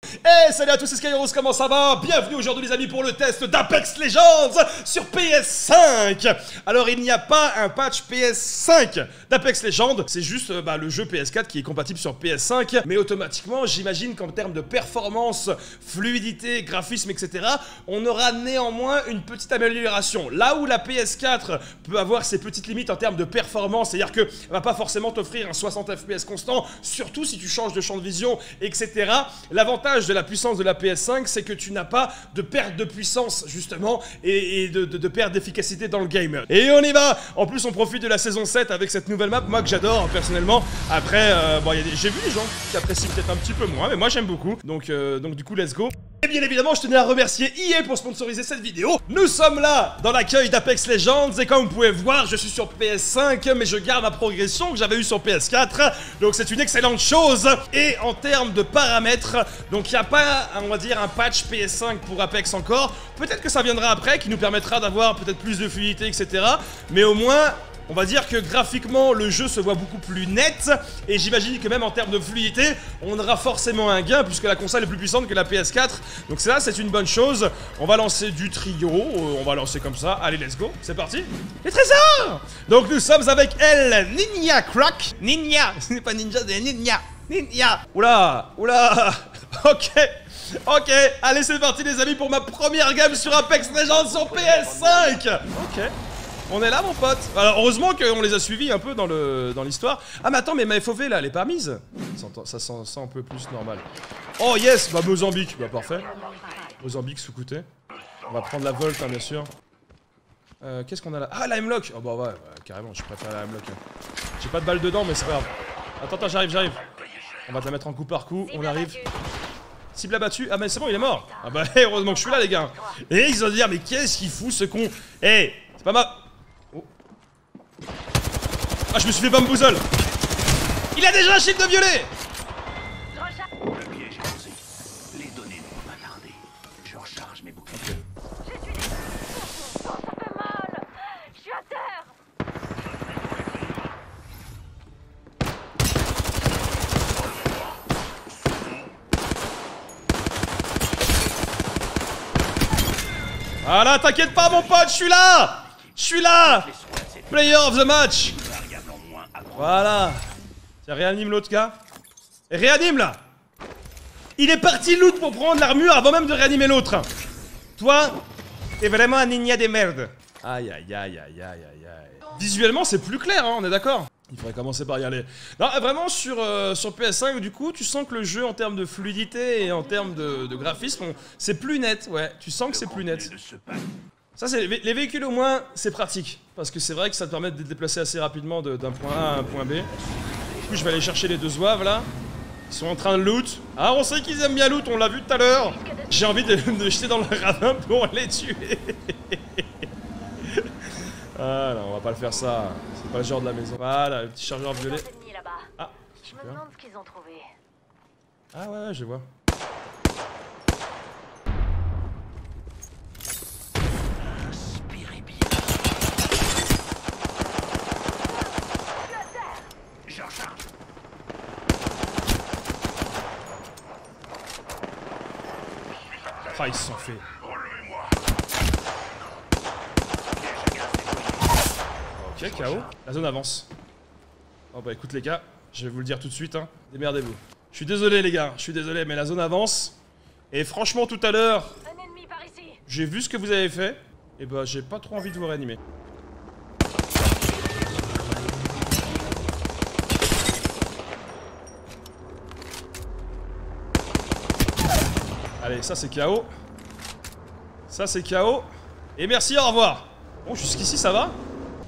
Hey, salut à tous, c'est Skyros, comment ça va? Bienvenue aujourd'hui les amis pour le test d'Apex Legends sur PS5. Alors il n'y a pas un patch PS5 d'Apex Legends, c'est juste le jeu PS4 qui est compatible sur PS5. Mais automatiquement, j'imagine qu'en termes de performance, fluidité, graphisme, etc., on aura néanmoins une petite amélioration. Là où la PS4 peut avoir ses petites limites en termes de performance, c'est-à-dire qu'elle va pas forcément t'offrir un 60 FPS constant, surtout si tu changes de champ de vision, etc. L'avantage de la puissance de la PS5, c'est que tu n'as pas de perte de puissance justement et de perte d'efficacité dans le game. Et on y va. En plus on profite de la saison 7 avec cette nouvelle map, moi que j'adore personnellement. Après, j'ai vu des gens qui apprécient peut-être un petit peu moins, mais moi j'aime beaucoup. Donc du coup let's go. Et bien évidemment, je tenais à remercier EA pour sponsoriser cette vidéo. Nous sommes là, dans l'accueil d'Apex Legends, et comme vous pouvez voir, je suis sur PS5, mais je garde ma progression que j'avais eue sur PS4, donc c'est une excellente chose. Et en termes de paramètres, donc il n'y a pas, on va dire, un patch PS5 pour Apex encore. Peut-être que ça viendra après, qui nous permettra d'avoir peut-être plus de fluidité, etc. Mais au moins... on va dire que graphiquement, le jeu se voit beaucoup plus net, et j'imagine que même en termes de fluidité, on aura forcément un gain, puisque la console est plus puissante que la PS4. Donc ça, c'est une bonne chose. On va lancer du trio, on va lancer comme ça. Allez, let's go, c'est parti. Les trésors. Donc nous sommes avec elle, Ninja Crack. Ninja, ce n'est pas ninja, c'est Ninja. Ninja. Oula, oula. Ok. Ok, allez c'est parti les amis pour ma première game sur Apex Legends sur PS5. Ok. On est là mon pote. Alors heureusement qu'on les a suivis un peu dans l'histoire. Ah mais attends, mais ma FOV là elle est pas mise. Ça sent un peu plus normal. Oh yes, bah Mozambique, bah parfait. Mozambique sous côté. On va prendre la Volt hein, bien sûr. Qu'est-ce qu'on a là? Ah la M-Lock. Oh bah ouais, carrément je préfère la M-Lock. J'ai pas de balle dedans mais c'est pas grave. Attends, j'arrive. On va te la mettre en coup par coup, on arrive. Cible abattu. Ah mais c'est bon il est mort. Ah bah heureusement que je suis là les gars. Et ils vont se dire mais qu'est-ce qu'il fout ce con? Eh, c'est pas ma... oh. Ah je me suis fait bamboozle. Il a déjà un shield de violet. Le piège est posé. Les données ne vont pas tarder. Je recharge mes boucliers. J'utilise ça fait mal. Je suis à terre. Voilà, t'inquiète pas mon pote, je suis là. Je suis là. Player of the match. Voilà. Tiens, réanime l'autre gars. Et réanime là. Il est parti loot pour prendre l'armure avant même de réanimer l'autre. Toi, t'es vraiment un ninja des merdes. Aïe aïe aïe aïe aïe aïe aïe. Visuellement c'est plus clair hein, on est d'accord. Il faudrait commencer par y aller. Non, vraiment sur PS5 du coup, tu sens que le jeu en termes de fluidité et en termes de graphisme, c'est plus net, ouais. Tu sens que c'est plus net. Ça c'est les véhicules au moins, c'est pratique. Parce que c'est vrai que ça te permet de te déplacer assez rapidement d'un point A à un point B. Du coup je vais aller chercher les deux zouaves là. Ils sont en train de loot. Ah on sait qu'ils aiment bien loot, on l'a vu tout à l'heure. J'ai envie de jeter dans le ravin pour les tuer. Ah non, on va pas le faire ça. C'est pas le genre de la maison. Voilà, le petit chargeur violet. Ah, super. Je me demande ce qu'ils ont trouvé. Ah ouais, je vois. Inspirez bien. Je recharge. Ah, ils se sont fait. Ok, KO. La zone avance. Oh bah écoute les gars, je vais vous le dire tout de suite, hein. Démerdez-vous. Je suis désolé les gars, je suis désolé, mais la zone avance. Et franchement tout à l'heure, Un ennemi par ici. j'ai vu ce que vous avez fait. Et bah j'ai pas trop envie de vous réanimer. Allez, ça c'est KO. Ça c'est KO. Et merci, au revoir. Bon, jusqu'ici ça va.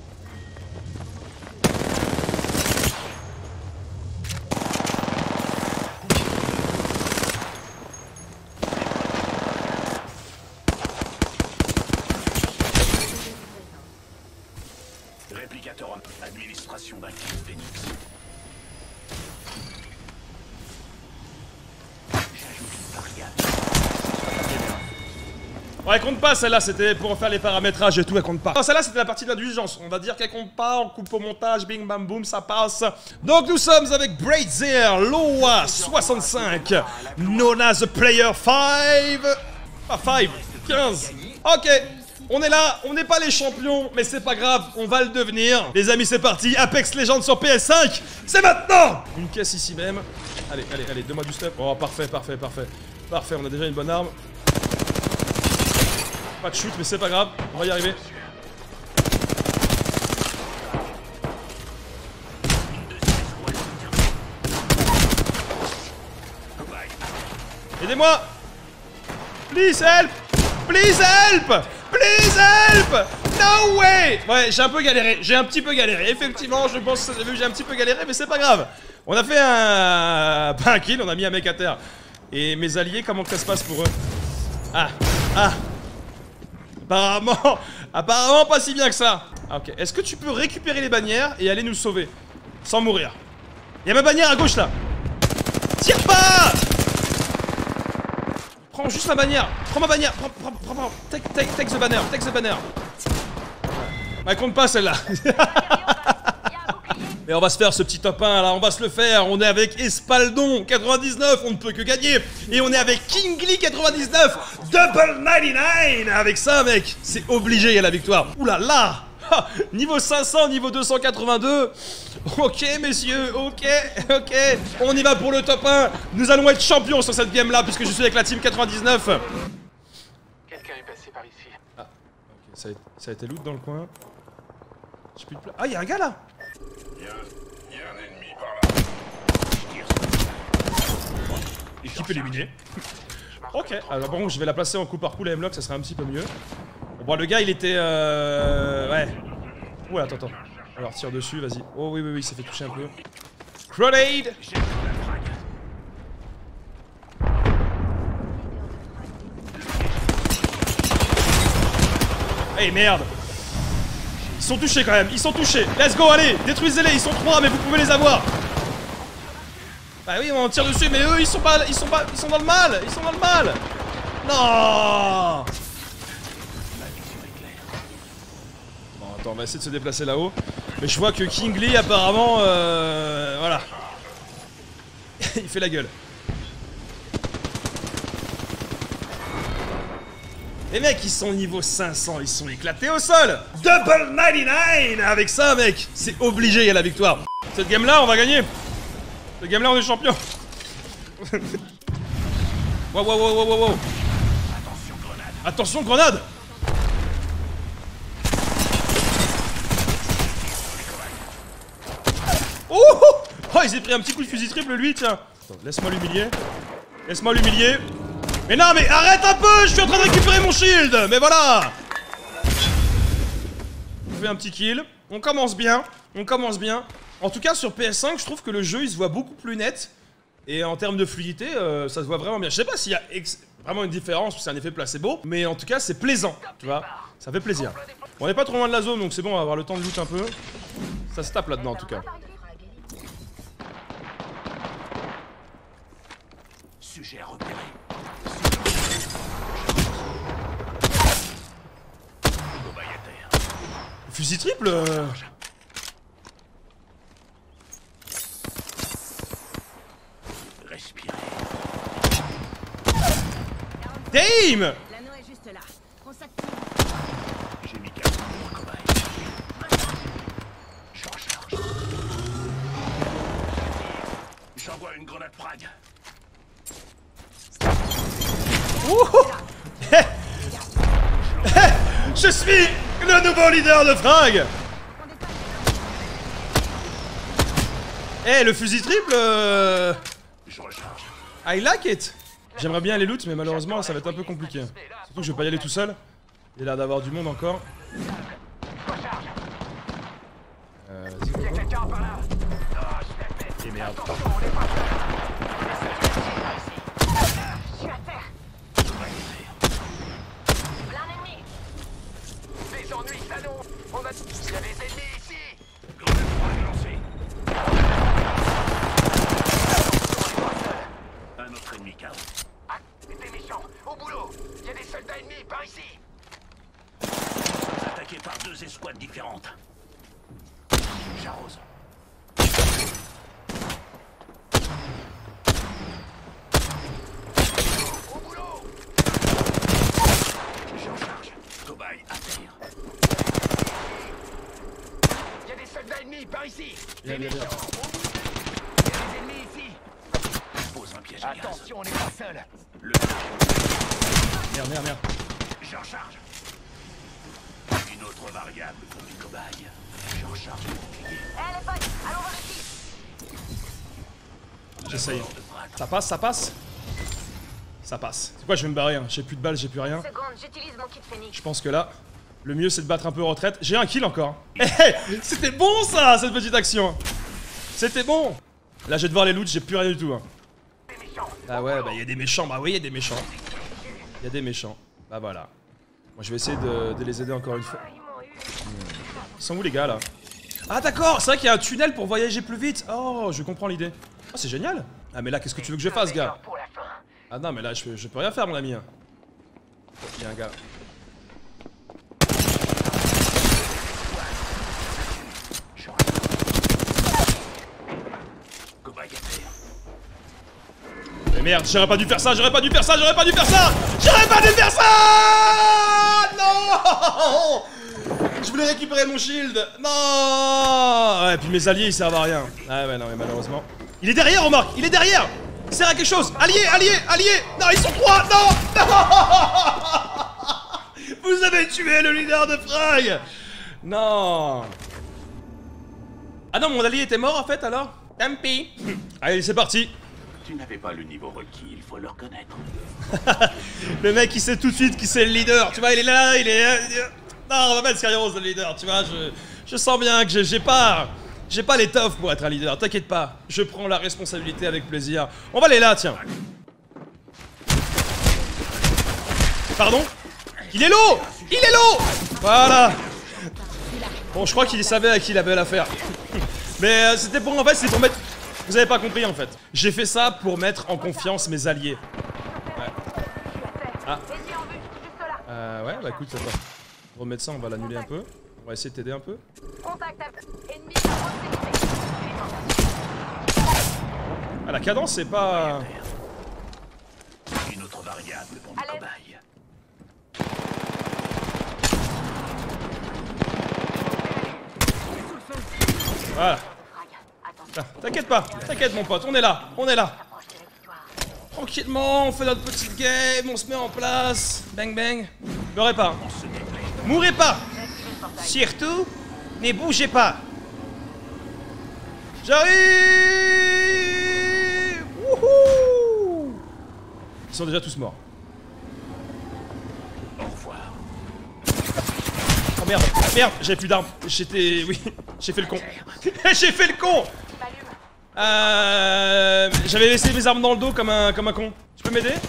Réplicateur en administration d'un kit Phoenix. J'ajoute une variable. Bon, elle compte pas, celle-là, c'était pour faire les paramétrages et tout, elle compte pas. Non, celle-là, c'était la partie de l'indulgence. On va dire qu'elle compte pas, on coupe au montage, bing bam boum, ça passe. Donc, nous sommes avec Brazier, Loa 65, known as the player 5. Pas 5, 15. Ok, on est là, on n'est pas les champions, mais c'est pas grave, on va le devenir. Les amis, c'est parti, Apex Legends sur PS5, c'est maintenant. Une caisse ici même. Allez, allez, allez, donne-moi du stuff. Oh, parfait, parfait, parfait. Parfait, on a déjà une bonne arme. Pas de shoot, mais c'est pas grave, on va y arriver. Aidez-moi! Please help! Please help! Please help! No way! Ouais, j'ai un peu galéré, j'ai un petit peu galéré. Effectivement, je pense que j'ai un petit peu galéré, mais c'est pas grave. On a fait un... pas un kill, on a mis un mec à terre. Et mes alliés, comment que ça se passe pour eux? Ah, ah. Apparemment pas si bien que ça. Ah, ok, est-ce que tu peux récupérer les bannières et aller nous sauver? Sans mourir. Y'a ma bannière à gauche là. Tire pas! Prends juste ma bannière. Prends ma bannière. Prends. Take the banner. Take the banner. Elle compte pas celle-là. Et on va se faire ce petit top 1 là, on va se le faire. On est avec Espaldon 99, on ne peut que gagner. Et on est avec Kingly 99, Double 99. Avec ça mec, c'est obligé, il y a la victoire. Ouh là là. Niveau 500, niveau 282. Ok messieurs, ok. On y va pour le top 1. Nous allons être champions sur cette game là, puisque je suis avec la team 99. Quelqu'un est passé par ici. Ah, ok, ça a été loot dans le coin. J'ai plus de place. Ah, il y a un gars là. Il y a un ennemi par là. Équipe éliminée. Ok, alors bon, je vais la placer en coup par coup la M-Lock, ça serait un petit peu mieux. Bon, le gars il était ouais. Ouais, attends. Alors tire dessus, vas-y. Oh oui, il s'est fait toucher un peu. Grenade. Hey merde. Ils sont touchés quand même, ils sont touchés. Let's go, allez, détruisez-les, ils sont 3 mais vous pouvez les avoir. Bah oui, on tire dessus mais eux ils sont dans le mal. Non. Bon, attends, on va essayer de se déplacer là-haut. Mais je vois que Kingly apparemment voilà. Il fait la gueule. Les mecs, ils sont niveau 500, ils sont éclatés au sol. Double 99. Avec ça, mec, c'est obligé, il y a la victoire. Cette game-là, on va gagner. Cette game-là, on est champion. Wow. Attention, grenade. Oh, il s'est pris un petit coup de fusil triple, lui, tiens. Attends, laisse-moi l'humilier. Mais non, mais arrête un peu, je suis en train de récupérer mon shield. Mais voilà. On fait un petit kill. On commence bien. En tout cas, sur PS5, je trouve que le jeu, il se voit beaucoup plus net. Et en termes de fluidité, ça se voit vraiment bien. Je sais pas s'il y a vraiment une différence ou c'est un effet placebo. Mais en tout cas, c'est plaisant, tu vois. Ça fait plaisir. Bon, on n'est pas trop loin de la zone, donc c'est bon, on va avoir le temps de loot un peu. Ça se tape là-dedans, en tout cas. Sujet repéré. Fusil triple Respirez. Damn. L'anneau est juste là. On s'active. J'ai mis quelqu'un pour le cobaye. Je recharge. J'envoie une grenade frag. Je suis le nouveau leader de Frag. Eh, le fusil triple Je recharge. I like it. J'aimerais bien aller loot, mais malheureusement ça va être un peu compliqué. Surtout que je vais pas y aller tout seul. Il y a l'air d'avoir du monde encore. Quelqu'un par là. Et merde. Je suis à terre. Plein d'ennemis. Des ennuis s'annoncent. On a... Il y a des ennemis ici. Grenade frag lancée. Un autre ennemi KO. Ah, des méchants. Au boulot. Il y a des soldats ennemis par ici. Attaqué par 2 escouades différentes. J'arrose. Au boulot. J'en charge. Cobaye à terre. Il y a des soldats ennemis par ici. Bien, Des bien, bien. méchants. Il y a des ennemis ici. Pose un piège à gaz. Attention, on n'est pas seul. Le... Merde, merde, merde. J'en charge. Une autre variable pour mes cobayes. J'en charge mon bouclier. Eh les potes, allons voir ici. J'essaye. Bord de bras. Ça passe, ça passe? Ça passe. C'est quoi, je vais me barrer, hein. J'ai plus de balles, j'ai plus rien. Seconde, j'utilise mon kit Phoenix. Je pense que là, le mieux c'est de battre un peu en retraite. J'ai un kill encore. Eh, c'était bon ça, cette petite action. C'était bon. Là, je vais devoir les loot, j'ai plus rien du tout. Hein. Ah ouais, bah il y a des méchants. Bah oui, il y a des méchants. Il y a des méchants. Bah voilà. Moi, je vais essayer de les aider encore une fois. Ils m'ont eu. Ils sont où les gars là? Ah d'accord, c'est vrai qu'il y a un tunnel pour voyager plus vite. Oh, je comprends l'idée. Oh, c'est génial. Ah mais là, qu'est-ce que tu veux que je fasse, gars? Pour la fin. Ah non, mais là, je peux rien faire, mon ami. Il y a un gars. Cobaye à terre. Mais merde, j'aurais pas dû faire ça, j'aurais pas dû faire ça, j'aurais pas dû faire ça! J'aurais pas dû faire ça! Non! Je voulais récupérer mon shield! Non! Ouais, et puis mes alliés ils servent à rien. Ah ouais, non, mais malheureusement. Il est derrière, remarque! Il est derrière! Il sert à quelque chose! Allié, allié, allié! Non, ils sont 3! Non! Non! Vous avez tué le leader de Frag! Non! Ah non, mon allié était mort en fait alors? Tant pis! Allez, c'est parti! Tu n'avais pas le niveau requis, il faut le reconnaître. Le mec il sait tout de suite qui c'est le leader, tu vois, il est là, il est... Non, on va mettre Skyros le leader, tu vois, je sens bien que j'ai pas l'étoffe pour être un leader, t'inquiète pas. Je prends la responsabilité avec plaisir. On va aller là, tiens. Pardon? Il est low! Il est low! Voilà. Bon, je crois qu'il savait à qui il avait l'affaire. Mais c'était pour, en fait, c'est pour mettre... Vous avez pas compris en fait. J'ai fait ça pour mettre en confiance mes alliés. Ouais. Ah. Ennemi en vue, juste là. Ouais, bah écoute, attends. Remettre ça, on va l'annuler un peu. On va essayer de t'aider un peu. Contact à ennemi à proximité. Ah, la cadence, c'est pas... Une autre variable pour mes Allez. cobayes. Voilà. Frag, attention, Ah, t'inquiète pas, t'inquiète mon pote, on est là, on est là. approche de la victoire. Tranquillement, on fait notre petite game, on se met en place. Bang bang. Pleurez pas. Mourrez pas. Surtout, ne bougez pas. J'arrive. Wouhou. Ils sont déjà tous morts. Au revoir. Oh merde, merde, j'avais plus d'armes. J'étais... Oui, j'ai fait le con. J'ai fait le con. J'avais laissé mes armes dans le dos comme un con. Tu peux m'aider?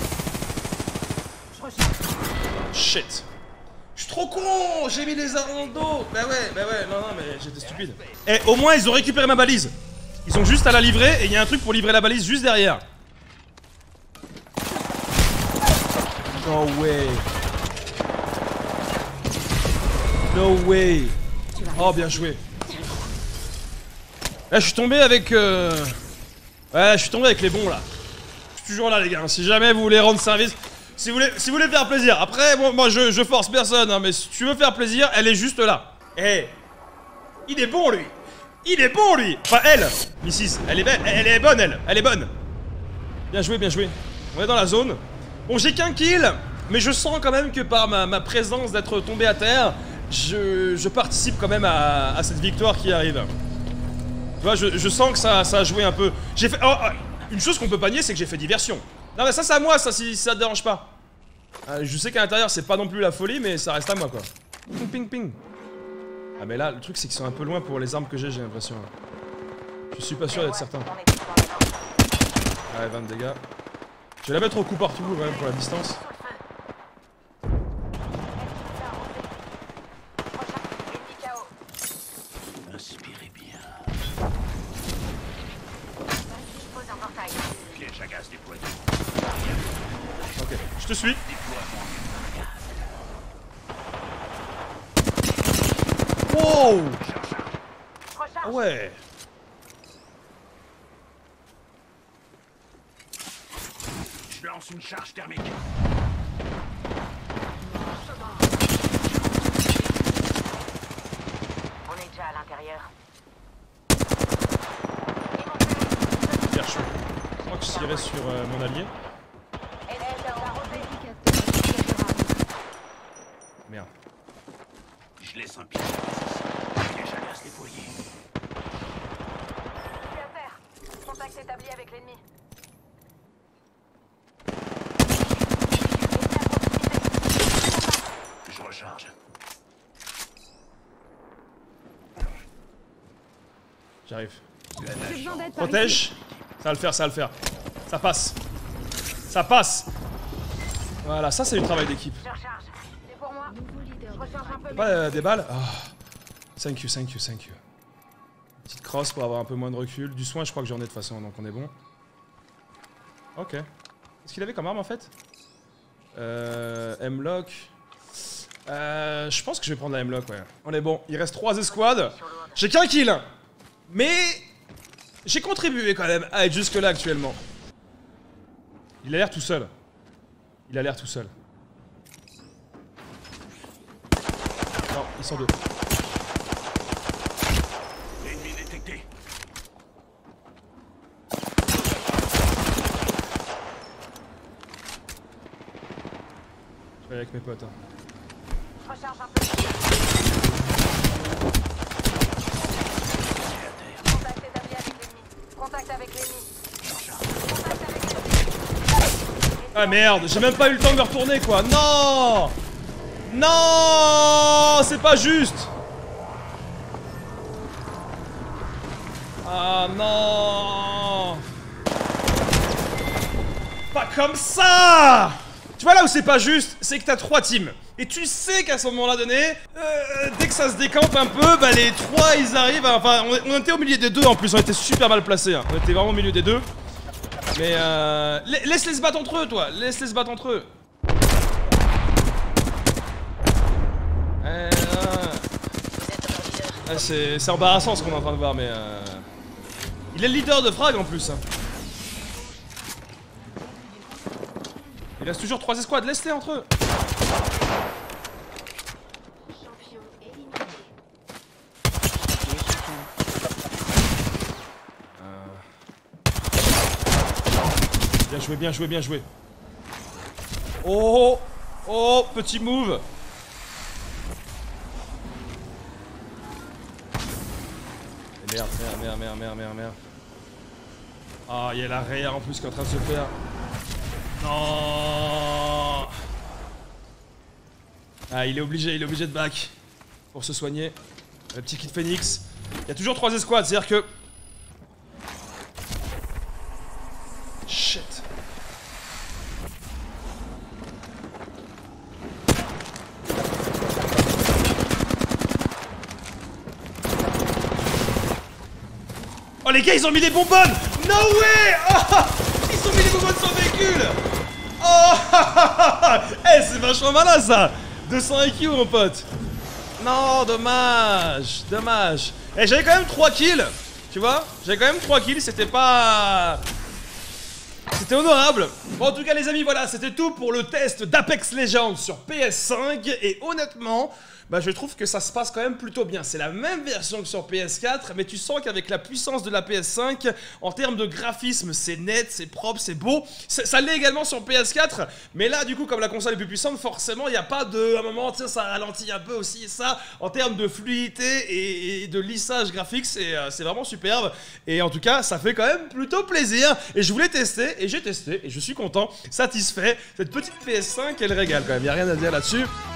Shit. Je suis trop con. J'ai mis les armes dans le dos. Bah ouais, non, mais j'étais stupide. Eh, au moins, ils ont récupéré ma balise. Ils ont juste à la livrer et il y a un truc pour livrer la balise juste derrière. No way. No way. Oh, bien joué. Là, je suis tombé avec... Ouais, je suis tombé avec les bons, là. Je suis toujours là, les gars. Si jamais vous voulez rendre service... Si vous voulez faire plaisir. Après, bon, moi, je force personne, hein, mais si tu veux faire plaisir, elle est juste là. Eh. Il est bon, lui. Il est bon, lui. Enfin, elle. Mrs. Elle est bonne, elle. Elle est bonne. Bien joué, bien joué. On est dans la zone. Bon, j'ai qu'un kill. Mais je sens quand même que par ma présence d'être tombé à terre, je participe quand même à cette victoire qui arrive. Tu vois, je sens que ça a joué un peu. J'ai fait... Oh, une chose qu'on peut pas nier, c'est que j'ai fait diversion. Non mais ça c'est à moi, ça, si ça te dérange pas. Je sais qu'à l'intérieur c'est pas non plus la folie, mais ça reste à moi quoi. Ping ping ping. Ah mais là, le truc c'est qu'ils sont un peu loin pour les armes que j'ai l'impression. Je suis pas sûr d'être certain. Ouais, 20 de dégâts. Je vais la mettre au coup partout quand même pour la distance. Inspirez bien. Je pose un portail. Piège à gaz déployé. Ok, je te suis. Déploiement. Wow! Ah Recharge. ouais! Je lance une charge thermique. On est déjà à l'intérieur. Hyper chaud. Je crois que je tirais sur mon allié. Merde. Je laisse un piège ici. Déjà gaz déployé. Plus à faire. Contact établi avec l'ennemi. Je recharge. J'arrive. J'ai besoin d'aide par ici. Protège. Ça va le faire, ça va le faire. Ça passe. Ça passe. Voilà, ça c'est du travail d'équipe. Je recharge. C'est pour moi. Je recharge un peu. Pas des balles. Oh. Thank you, thank you, thank you. Petite crosse pour avoir un peu moins de recul. Du soin, je crois que j'en ai de toute façon, donc on est bon. Ok. Qu'est-ce qu'il avait comme arme en fait? M-Lock. Je pense que je vais prendre la M-Lock, ouais. On est bon. Il reste 3 escouades. J'ai qu'un kill. Mais j'ai contribué quand même à être jusque là actuellement. Il a l'air tout seul. Il a l'air tout seul. Non, ils sont deux. Ennemi détecté. Je vais avec mes potes. Hein. Je recharge un peu. Contact établi avec l'ennemi. Contact avec l'ennemi. Contact avec l'ennemi. Ah merde, j'ai même pas eu le temps de me retourner quoi. Non! Non! C'est pas juste! Ah non! Pas comme ça! Tu vois là où c'est pas juste, c'est que t'as 3 teams. Et tu sais qu'à ce moment-là donné, dès que ça se décampe un peu, bah les 3 ils arrivent à, enfin on était au milieu des deux en plus, on était super mal placés. Hein. On était vraiment au milieu des deux. Mais laisse-les se battre entre eux toi, laisse-les se battre entre eux. C'est embarrassant ce qu'on est en train de voir mais il est le leader de frag en plus. Hein. Il reste toujours 3 escouades, laisse-les entre eux. Bien joué, bien joué, bien joué. Oh, oh, petit move. Et merde, merde. Ah, il y a l'arrière en plus qui est en train de se faire. Non. Ah, il est obligé de back pour se soigner. Le petit kit Phoenix. Il y a toujours 3 escouades, c'est-à-dire que... Shit. Oh les gars, ils ont mis des bonbonnes. No way. Oh, ils ont mis des bonbonnes sur le véhicule. Oh. Eh, c'est vachement malin ça. 200 IQ mon pote. Non, dommage. Dommage. Eh, j'avais quand même 3 kills. Tu vois, j'avais quand même 3 kills, c'était pas... C'était honorable. Bon, en tout cas les amis, voilà, c'était tout pour le test d'Apex Legends sur PS5. Et honnêtement, bah, je trouve que ça se passe quand même plutôt bien. C'est la même version que sur PS4, mais tu sens qu'avec la puissance de la PS5, en termes de graphisme, c'est net, c'est propre, c'est beau. Ça l'est également sur PS4, mais là, du coup, comme la console est plus puissante, forcément, il n'y a pas de... À un moment, tu sais, ça ralentit un peu aussi, et ça, en termes de fluidité et de lissage graphique, c'est vraiment superbe. Et en tout cas, ça fait quand même plutôt plaisir. Et je voulais tester, et j'ai testé, et je suis content, satisfait. Cette petite PS5, elle régale quand même, il n'y a rien à dire là-dessus.